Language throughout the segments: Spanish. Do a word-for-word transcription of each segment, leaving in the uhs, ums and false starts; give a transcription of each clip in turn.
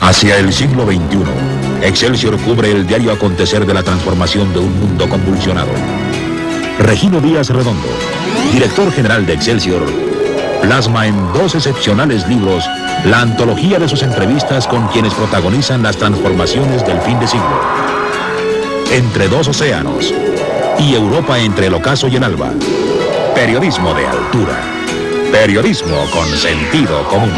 Hacia el siglo veintiuno, Excelsior cubre el diario acontecer de la transformación de un mundo convulsionado. Regino Díaz Redondo, director general de Excelsior, plasma en dos excepcionales libros la antología de sus entrevistas con quienes protagonizan las transformaciones del fin de siglo. Entre dos océanos y Europa entre el ocaso y el alba. Periodismo de altura. Periodismo con sentido común.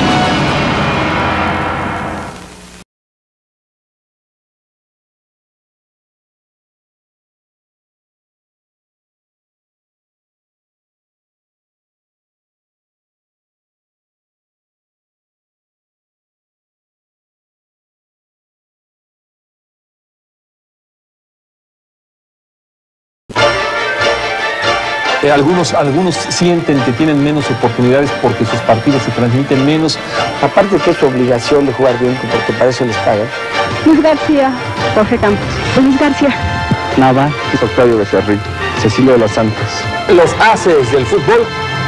Eh, algunos, algunos sienten que tienen menos oportunidades porque sus partidos se transmiten menos. Aparte que es su obligación de jugar bien, porque para eso les pagan. Luis García, Jorge Campos. Luis García. Nava, Octavio Becerril, Cecilio de los Santos. Los haces del fútbol.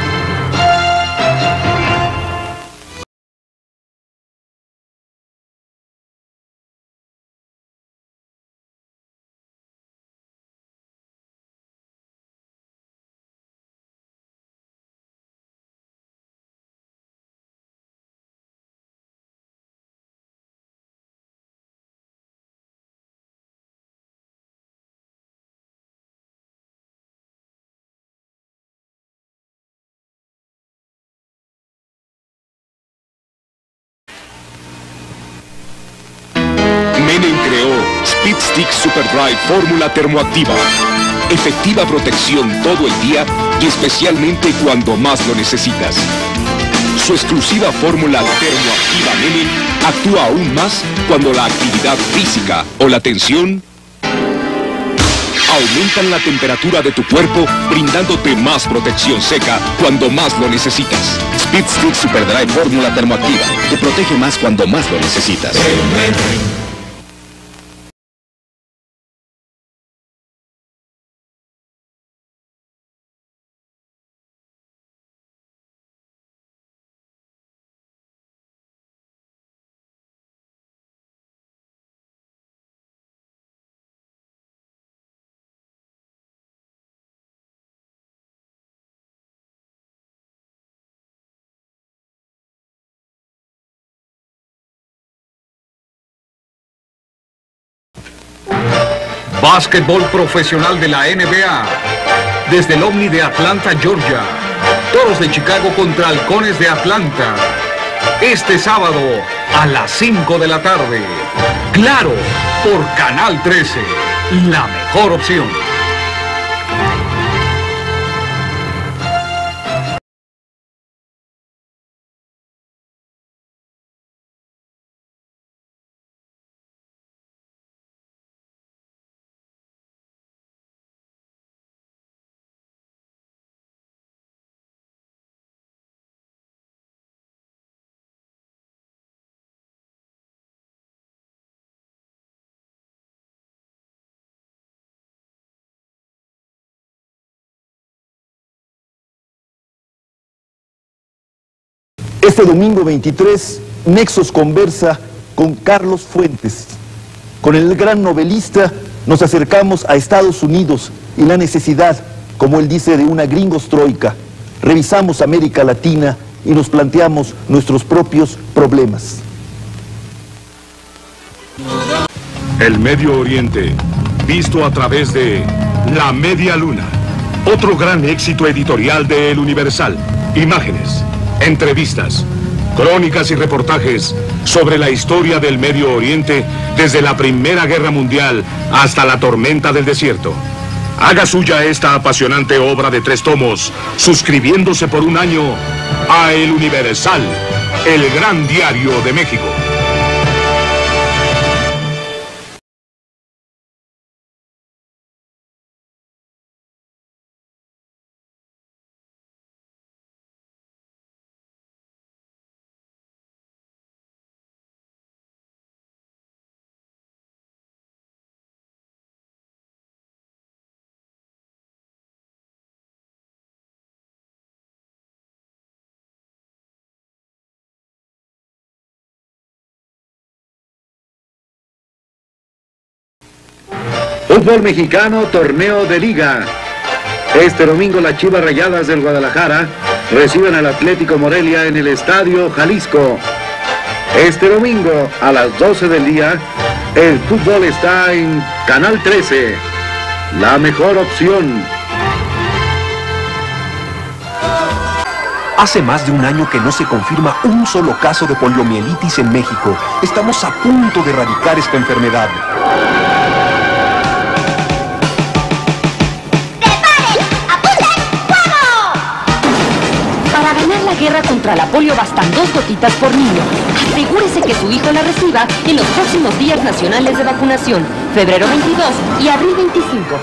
Menem creó Speed Stick Super Drive Fórmula Termoactiva. Efectiva protección todo el día y especialmente cuando más lo necesitas. Su exclusiva fórmula termoactiva Menem actúa aún más cuando la actividad física o la tensión aumentan la temperatura de tu cuerpo, brindándote más protección seca cuando más lo necesitas. Speed Stick Super Drive Fórmula Termoactiva te protege más cuando más lo necesitas. Básquetbol profesional de la N B A. Desde el Omni de Atlanta, Georgia. Toros de Chicago contra Halcones de Atlanta. Este sábado a las cinco de la tarde. Claro, por Canal trece. La mejor opción. Este domingo veintitrés, Nexos conversa con Carlos Fuentes. Con el gran novelista nos acercamos a Estados Unidos y la necesidad, como él dice, de una gringostroika. Revisamos América Latina y nos planteamos nuestros propios problemas. El Medio Oriente, visto a través de La Media Luna. Otro gran éxito editorial de El Universal. Imágenes, entrevistas, crónicas y reportajes sobre la historia del Medio Oriente desde la Primera Guerra Mundial hasta la tormenta del desierto. Haga suya esta apasionante obra de tres tomos, suscribiéndose por un año a El Universal, el gran diario de México. Fútbol mexicano, torneo de liga. Este domingo las Chivas Rayadas del Guadalajara reciben al Atlético Morelia en el Estadio Jalisco. Este domingo a las doce del día, el fútbol está en Canal trece, la mejor opción. Hace más de un año que no se confirma un solo caso de poliomielitis en México. Estamos a punto de erradicar esta enfermedad. Para ganar la guerra contra la polio bastan dos gotitas por niño. Asegúrese que su hijo la reciba en los próximos días nacionales de vacunación, febrero veintidós y abril veinticinco.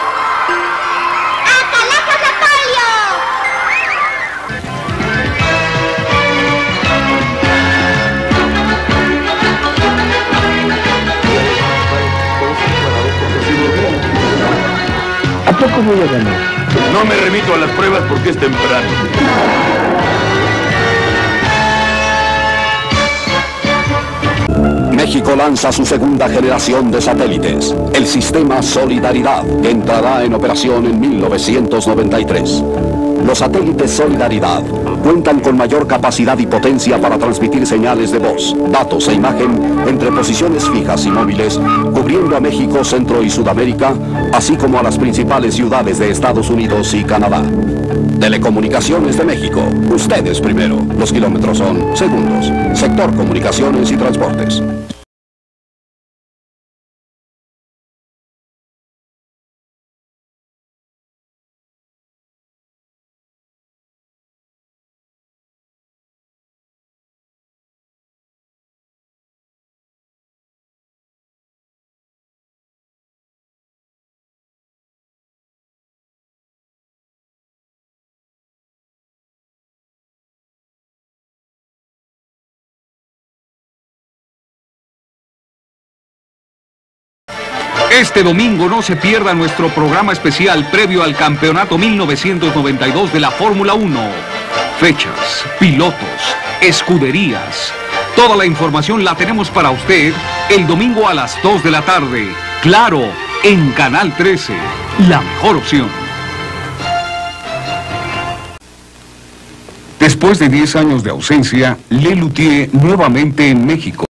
¿A poco voy a ganar? No me remito a las pruebas porque es temprano. México lanza su segunda generación de satélites, el sistema Solidaridad, que entrará en operación en mil novecientos noventa y tres. Los satélites Solidaridad cuentan con mayor capacidad y potencia para transmitir señales de voz, datos e imagen entre posiciones fijas y móviles, cubriendo a México, Centro y Sudamérica, así como a las principales ciudades de Estados Unidos y Canadá. Telecomunicaciones de México. Ustedes primero. Los kilómetros son segundos. Sector Comunicaciones y Transportes. Este domingo no se pierda nuestro programa especial previo al Campeonato mil novecientos noventa y dos de la Fórmula uno. Fechas, pilotos, escuderías. Toda la información la tenemos para usted el domingo a las dos de la tarde. Claro, en Canal trece, la mejor opción. Después de diez años de ausencia, Lelutier nuevamente en México.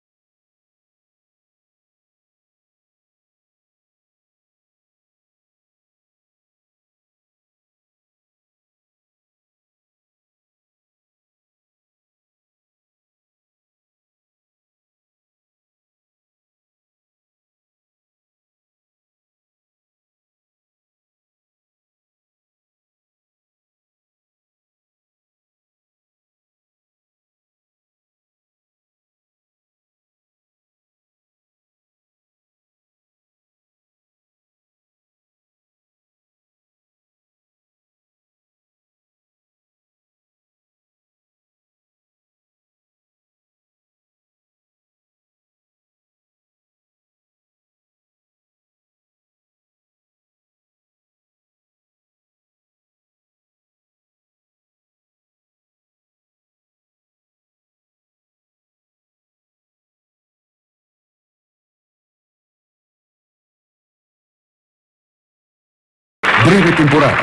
Breve temporada.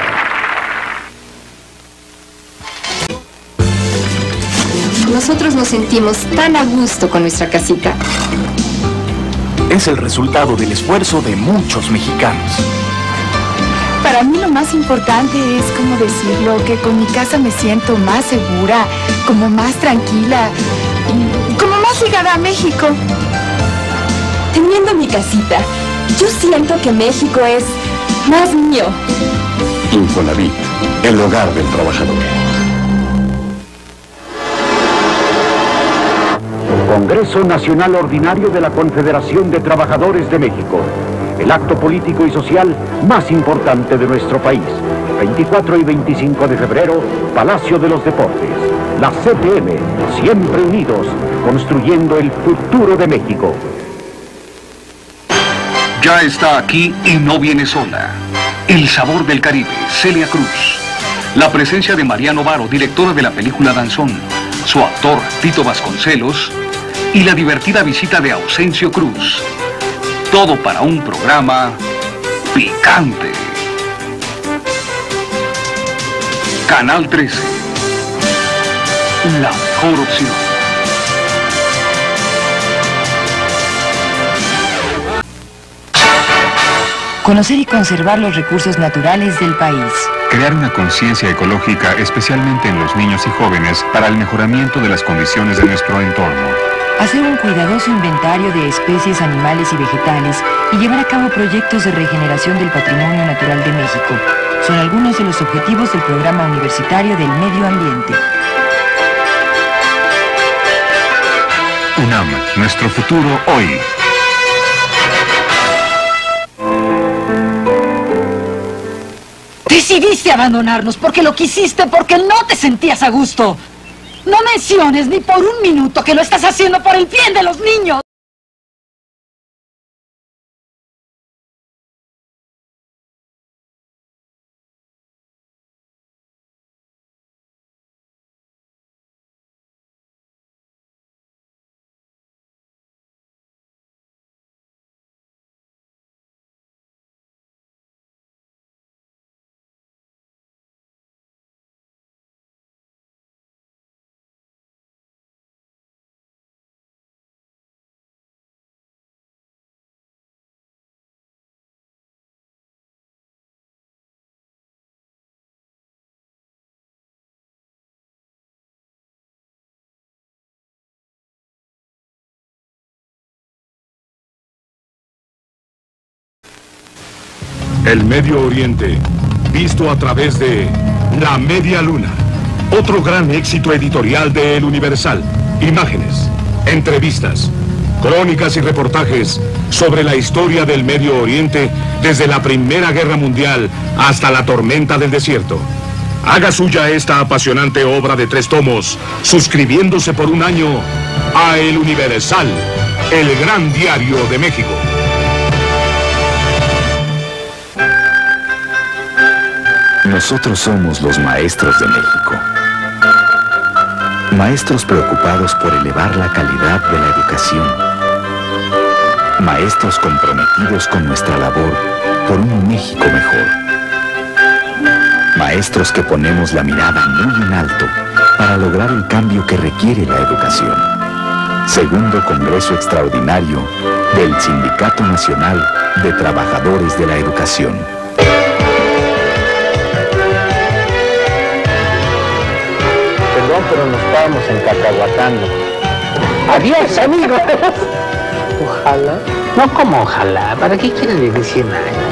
Nosotros nos sentimos tan a gusto con nuestra casita. Es el resultado del esfuerzo de muchos mexicanos. Para mí lo más importante es, como decirlo, que con mi casa me siento más segura, como más tranquila, como más ligada a México. Teniendo mi casita, yo siento que México es más mío. Infonavit, el hogar del trabajador. Congreso Nacional Ordinario de la Confederación de Trabajadores de México. El acto político y social más importante de nuestro país. veinticuatro y veinticinco de febrero, Palacio de los Deportes. La C T M, siempre unidos, construyendo el futuro de México. Ya está aquí y no viene sola. El sabor del Caribe, Celia Cruz. La presencia de Mariano Varo, directora de la película Danzón. Su actor, Tito Vasconcelos. Y la divertida visita de Ausencio Cruz. Todo para un programa picante. Canal trece, la mejor opción. Conocer y conservar los recursos naturales del país. Crear una conciencia ecológica, especialmente en los niños y jóvenes, para el mejoramiento de las condiciones de nuestro entorno. Hacer un cuidadoso inventario de especies animales y vegetales y llevar a cabo proyectos de regeneración del patrimonio natural de México. Son algunos de los objetivos del Programa Universitario del Medio Ambiente. UNAM, nuestro futuro hoy. Decidiste abandonarnos porque lo quisiste, porque no te sentías a gusto. No menciones ni por un minuto que lo estás haciendo por el bien de los niños. El Medio Oriente, visto a través de La Media Luna. Otro gran éxito editorial de El Universal. Imágenes, entrevistas, crónicas y reportajes sobre la historia del Medio Oriente desde la Primera Guerra Mundial hasta la tormenta del desierto. Haga suya esta apasionante obra de tres tomos, suscribiéndose por un año a El Universal, el gran diario de México. Nosotros somos los maestros de México. Maestros preocupados por elevar la calidad de la educación. Maestros comprometidos con nuestra labor por un México mejor. Maestros que ponemos la mirada muy en alto para lograr el cambio que requiere la educación. Segundo Congreso Extraordinario del Sindicato Nacional de Trabajadores de la Educación. Pero nos estábamos encacahuatando. Adiós, amigos. Ojalá. No como ojalá. ¿Para qué quieres vivir cien años?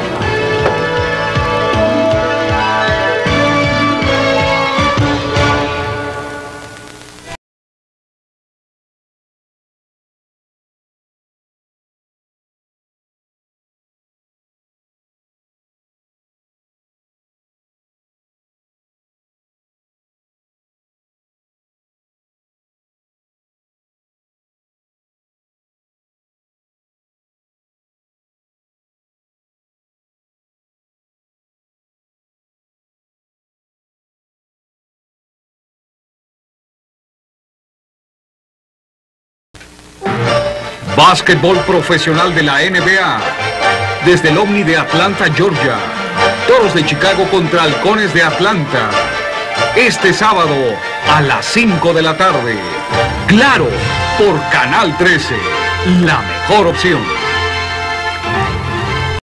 Básquetbol profesional de la N B A. Desde el Omni de Atlanta, Georgia. Toros de Chicago contra Halcones de Atlanta. Este sábado a las cinco de la tarde. Claro, por Canal trece. La mejor opción.